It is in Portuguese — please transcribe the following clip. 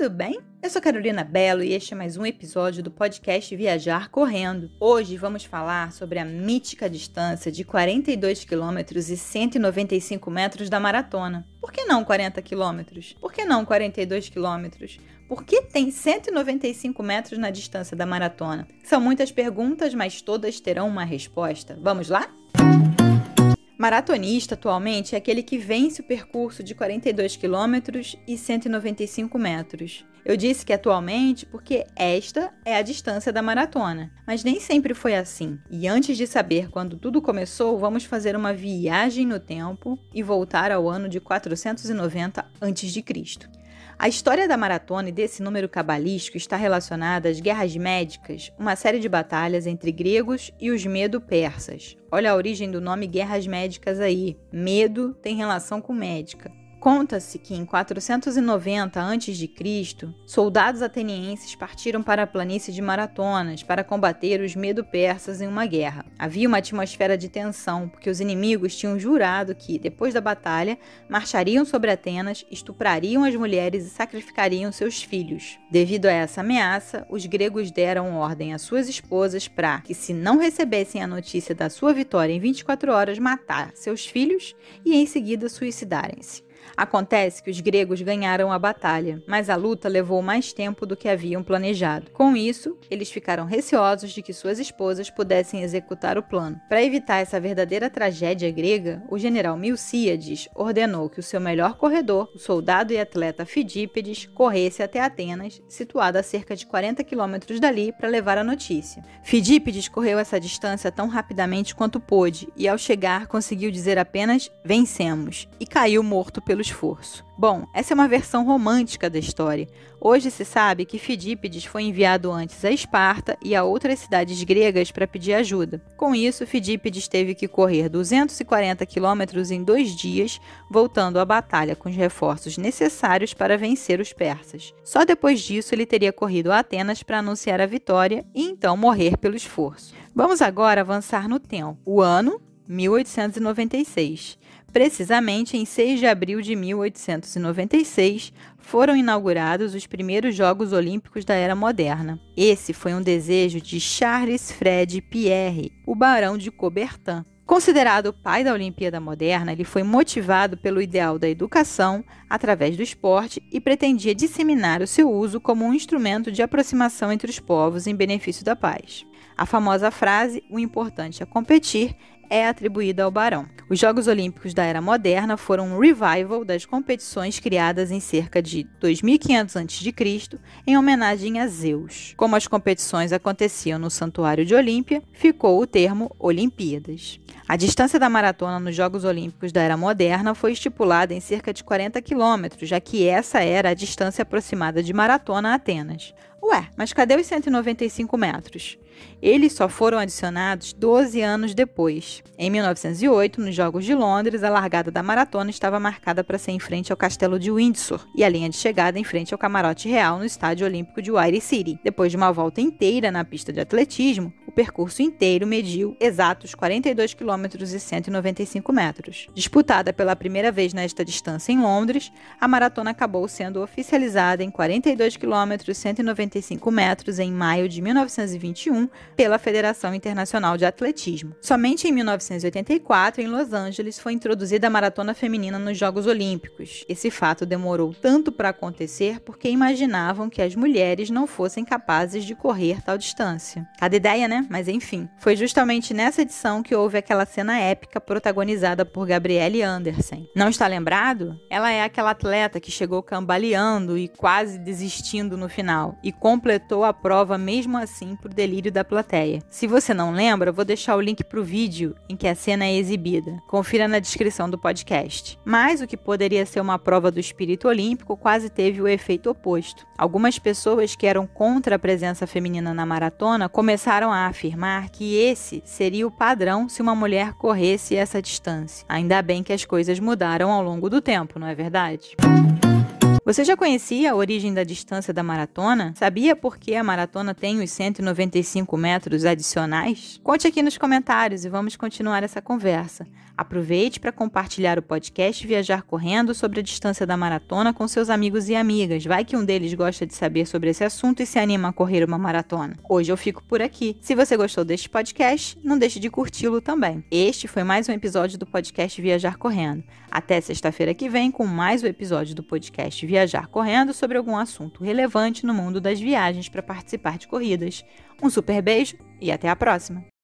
tudo bem? Eu sou Carolina Bello e este é mais um episódio do podcast Viajar Correndo. Hoje vamos falar sobre a mítica distância de 42 km e 195 metros da maratona. Por que não 40 km? Por que não 42 km? Por que tem 195 metros na distância da maratona? São muitas perguntas, mas todas terão uma resposta. Vamos lá? Maratonista atualmente é aquele que vence o percurso de 42 km e 195 metros. Eu disse que atualmente porque esta é a distância da maratona, mas nem sempre foi assim. E antes de saber quando tudo começou, vamos fazer uma viagem no tempo e voltar ao ano de 490 a.C. A história da maratona e desse número cabalístico está relacionada às guerras médicas, uma série de batalhas entre gregos e os medo-persas. Olha a origem do nome guerras médicas aí. Medo tem relação com médica. Conta-se que em 490 a.C., soldados atenienses partiram para a planície de Maratonas para combater os medo-persas em uma guerra. Havia uma atmosfera de tensão, porque os inimigos tinham jurado que, depois da batalha, marchariam sobre Atenas, estuprariam as mulheres e sacrificariam seus filhos. Devido a essa ameaça, os gregos deram ordem às suas esposas para que, se não recebessem a notícia da sua vitória em 24 horas, matar seus filhos e, em seguida, suicidarem-se. Acontece que os gregos ganharam a batalha, mas a luta levou mais tempo do que haviam planejado. Com isso, eles ficaram receosos de que suas esposas pudessem executar o plano. Para evitar essa verdadeira tragédia grega, o general Milcíades ordenou que o seu melhor corredor, o soldado e atleta Fidípides, corresse até Atenas, situada a cerca de 40 quilômetros dali, para levar a notícia. Fidípides correu essa distância tão rapidamente quanto pôde e, ao chegar, conseguiu dizer apenas "vencemos" e caiu morto pelo esforço. Bom, essa é uma versão romântica da história. Hoje se sabe que Fidípides foi enviado antes a Esparta e a outras cidades gregas para pedir ajuda. Com isso, Fidípides teve que correr 240 quilômetros em 2 dias, voltando à batalha com os reforços necessários para vencer os persas. Só depois disso ele teria corrido a Atenas para anunciar a vitória e então morrer pelo esforço. Vamos agora avançar no tempo. O ano 1896. Precisamente em 6 de abril de 1896, foram inaugurados os primeiros Jogos Olímpicos da Era Moderna. Esse foi um desejo de Charles Fred Pierre, o Barão de Coubertin. Considerado o pai da Olimpíada Moderna, ele foi motivado pelo ideal da educação através do esporte e pretendia disseminar o seu uso como um instrumento de aproximação entre os povos em benefício da paz. A famosa frase, "o importante é competir", é atribuída ao barão. Os Jogos Olímpicos da Era Moderna foram um revival das competições criadas em cerca de 2500 a.C. em homenagem a Zeus. Como as competições aconteciam no Santuário de Olímpia, ficou o termo Olimpíadas. A distância da maratona nos Jogos Olímpicos da Era Moderna foi estipulada em cerca de 40 quilômetros, já que essa era a distância aproximada de Maratona a Atenas. Ué, mas cadê os 195 metros? Eles só foram adicionados 12 anos depois. Em 1908, nos Jogos de Londres, a largada da maratona estava marcada para ser em frente ao Castelo de Windsor e a linha de chegada em frente ao Camarote Real no Estádio Olímpico de White City. Depois de uma volta inteira na pista de atletismo, o percurso inteiro mediu exatos 42 km e 195 metros. Disputada pela primeira vez nesta distância em Londres, a maratona acabou sendo oficializada em 42 km e 195 metros em maio de 1921 pela Federação Internacional de Atletismo. Somente em 1984, em Los Angeles, foi introduzida a maratona feminina nos Jogos Olímpicos. Esse fato demorou tanto para acontecer porque imaginavam que as mulheres não fossem capazes de correr tal distância. Cada ideia, né? Mas enfim, foi justamente nessa edição que houve aquela cena épica protagonizada por Gabrielle Anderson. Não está lembrado? Ela é aquela atleta que chegou cambaleando e quase desistindo no final e completou a prova mesmo assim por delírio da plateia. Se você não lembra, vou deixar o link para o vídeo em que a cena é exibida. Confira na descrição do podcast. Mas o que poderia ser uma prova do espírito olímpico quase teve o efeito oposto. Algumas pessoas que eram contra a presença feminina na maratona começaram a afirmar que esse seria o padrão se uma mulher corresse essa distância. Ainda bem que as coisas mudaram ao longo do tempo, não é verdade? Você já conhecia a origem da distância da maratona? Sabia por que a maratona tem os 195 metros adicionais? Conte aqui nos comentários e vamos continuar essa conversa. Aproveite para compartilhar o podcast Viajar Correndo sobre a distância da maratona com seus amigos e amigas. Vai que um deles gosta de saber sobre esse assunto e se anima a correr uma maratona. Hoje eu fico por aqui. Se você gostou deste podcast, não deixe de curti-lo também. Este foi mais um episódio do podcast Viajar Correndo. Até sexta-feira que vem com mais um episódio do podcast Viajar Correndo sobre algum assunto relevante no mundo das viagens para participar de corridas. Um super beijo e até a próxima!